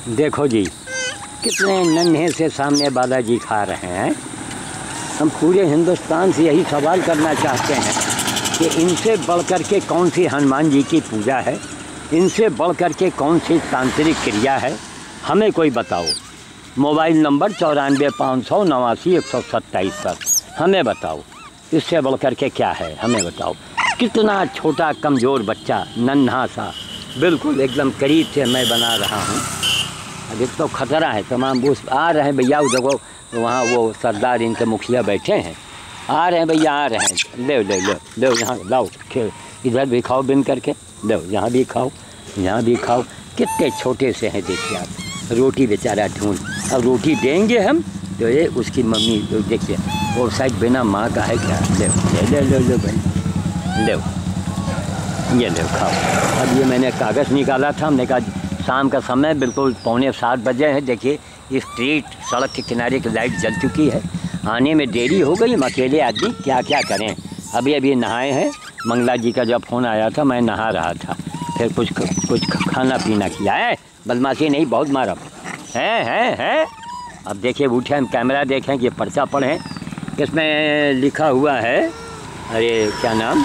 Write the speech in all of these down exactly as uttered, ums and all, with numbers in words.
देखो जी, कितने नन्हे से सामने बालाजी खा रहे हैं। हम पूरे हिंदुस्तान से यही सवाल करना चाहते हैं कि इनसे बढ़ कर के कौन सी हनुमान जी की पूजा है, इनसे बढ़ कर के कौन सी तांत्रिक क्रिया है, हमें कोई बताओ। मोबाइल नंबर चौरानवे पाँच सौ नवासी एक सौ सत्ताईस पर हमें बताओ, इससे बढ़ कर के क्या है, हमें बताओ। कितना छोटा कमज़ोर बच्चा, नन्हा सा, बिल्कुल एकदम करीब से मैं बना रहा हूँ। अभी तो खतरा है, तमाम बूस आ रहे हैं भैया, देखो वहाँ वो सरदार इनके मुखिया बैठे हैं, आ रहे हैं भैया, आ रहे हैं। ले ले ले ले यहाँ लाओ, इधर भी खाओ बिन करके, लो यहाँ भी खाओ, यहाँ भी खाओ। कितने छोटे से हैं देखिए आप, रोटी बेचारा ढूंढ, अब रोटी देंगे हम तो ये उसकी मम्मी तो देखिए और शायद बिना माँ का है क्या। ले ले ले ले भाई, ले ये ले खाओ। अब ये मैंने कागज़ निकाला था, हमने कहा शाम का समय बिल्कुल पौने सात बजे है। देखिए स्ट्रीट सड़क के किनारे की लाइट जल चुकी है, आने में देरी हो गई। हम अकेले आदमी क्या क्या करें। अभी अभी नहाए हैं, मंगला जी का जब फ़ोन आया था मैं नहा रहा था, फिर कुछ कुछ खाना पीना किया है। बदमाशी नहीं, बहुत मारा है है है। अब देखिए उठे, हम कैमरा देखें कि पर्चा पढ़ें, इसमें लिखा हुआ है, अरे क्या नाम,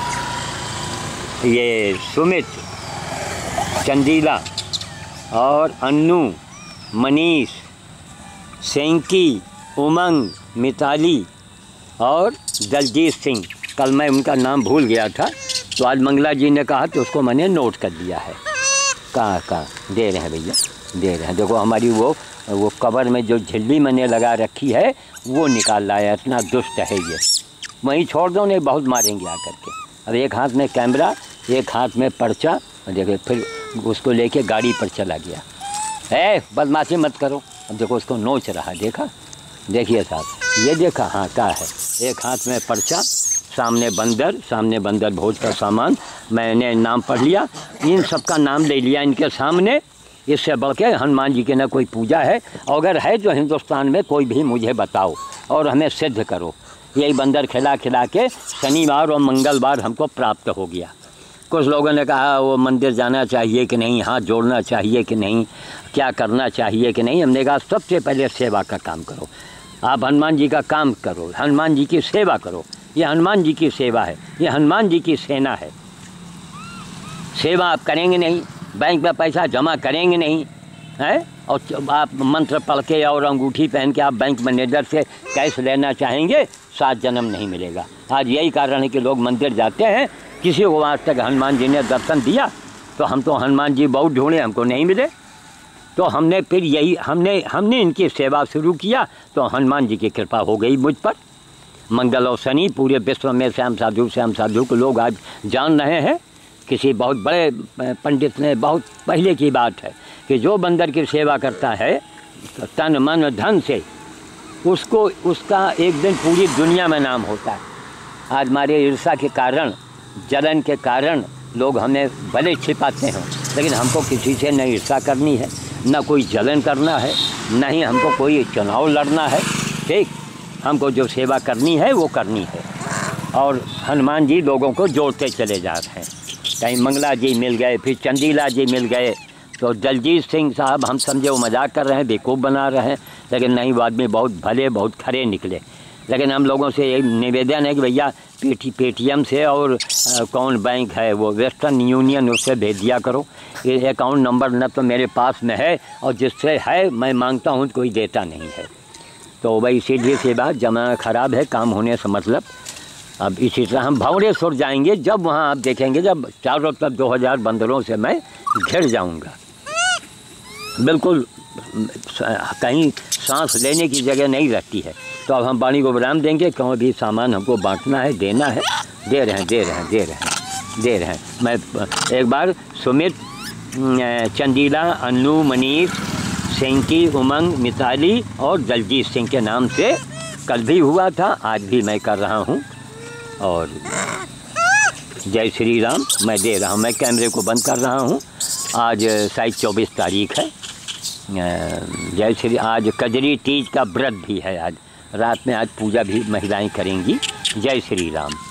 ये सुमित, चंदीला और अन्नू, मनीष, सेंकी, उमंग, मिताली और दलजीत सिंह। कल मैं उनका नाम भूल गया था, तो आज मंगला जी ने कहा तो उसको मैंने नोट कर दिया है। कहाँ कहाँ दे रहे हैं भैया, दे रहे हैं। देखो हमारी वो वो कवर में जो झिल्ली मैंने लगा रखी है वो निकाल लाया, इतना दुष्ट है ये। वहीं छोड़ दो, नहीं बहुत मारेंगे आकर के। अब एक हाथ में कैमरा, एक हाथ में पर्चा, और देखिए फिर उसको लेके गाड़ी पर चला गया। है बदमाशी मत करो। अब देखो उसको नोच रहा, देखा, देखिए साहब, ये देखा, हाँ क्या है, एक हाथ में पर्चा, सामने बंदर, सामने बंदर भोज का सामान। मैंने नाम पढ़ लिया, इन सब का नाम ले लिया इनके सामने। इससे बढ़ के हनुमान जी की न कोई पूजा है, अगर है जो हिंदुस्तान में कोई भी मुझे बताओ और हमें सिद्ध करो। यही बंदर खिला खिला के शनिवार और मंगलवार हमको प्राप्त हो गया। कुछ लोगों ने कहा वो मंदिर जाना चाहिए कि नहीं, हाथ जोड़ना चाहिए कि नहीं, क्या करना चाहिए कि नहीं। हमने कहा सबसे पहले सेवा का काम करो। आप हनुमान जी का काम करो, हनुमान जी की सेवा करो। ये हनुमान जी की सेवा है, ये हनुमान जी की सेना है। सेवा आप करेंगे नहीं, बैंक में पैसा जमा करेंगे नहीं है, और आप मंत्र पढ़ के और अंगूठी पहन के आप बैंक मैनेजर से कैश लेना चाहेंगे, सात जन्म नहीं मिलेगा। आज यही कारण है कि लोग मंदिर जाते हैं, किसी को आज तक हनुमान जी ने दर्शन दिया, तो हम तो हनुमान जी बहुत ढूंढे, हमको नहीं मिले। तो हमने फिर यही हमने हमने इनकी सेवा शुरू किया, तो हनुमान जी की कृपा हो गई मुझ पर। मंगल और शनि पूरे विश्व में श्याम साधु श्याम साधु को लोग आज जान रहे हैं। किसी बहुत बड़े पंडित ने, बहुत पहले की बात है, कि जो बंदर की सेवा करता है तो तन मन धन से, उसको उसका एक दिन पूरी दुनिया में नाम होता है। आज हमारे ईर्ष्या के कारण, जलन के कारण लोग हमें भले छिपाते हैं, लेकिन हमको किसी से न ईर्ष्या करनी है, न कोई जलन करना है, न ही हमको कोई चुनाव लड़ना है। ठीक, हमको जो सेवा करनी है वो करनी है। और हनुमान जी लोगों को जोड़ते चले जा रहे हैं। कहीं मंगला जी मिल गए, फिर चंदीला जी मिल गए, तो दलजीत सिंह साहब हम समझे वो मजाक कर रहे हैं, बेवकूफ़ बना रहे हैं, लेकिन नहीं, वो आदमी बहुत भले, बहुत खरे निकले। लेकिन हम लोगों से एक निवेदन है कि भैया पेटी पेटीएम से और आ, कौन बैंक है वो वेस्टर्न यूनियन, उससे भेज दिया करो। ये अकाउंट नंबर न तो मेरे पास में है, और जिससे है मैं मांगता हूँ कोई देता नहीं है। तो भाई इसीलिए से बात, जमाना ख़राब है, काम होने से मतलब। अब इसी तरह हम भंवरेश्वर जाएंगे, जब वहाँ आप देखेंगे, जब चारों तरफ दो हज़ार बंदरों से मैं घिर जाऊँगा, बिल्कुल कहीं सांस लेने की जगह नहीं रहती है। तो अब हम वाणी को विराम देंगे, क्यों भी सामान हमको बांटना है, देना है, दे रहे हैं दे रहे हैं दे रहे हैं दे रहे हैं। मैं एक बार सुमित, चंदीला, अन्नू, मनीष, सेंकी, उमंग, मिताली और दलजीत सिंह के नाम से कल भी हुआ था, आज भी मैं कर रहा हूँ। और जय श्री राम मैं दे रहा हूँ। मैं कैमरे को बंद कर रहा हूँ। आज शायद चौबीस तारीख है। जय श्री, आज कजरी तीज का व्रत भी है, आज रात में आज पूजा भी महिलाएं करेंगी। जय श्री राम।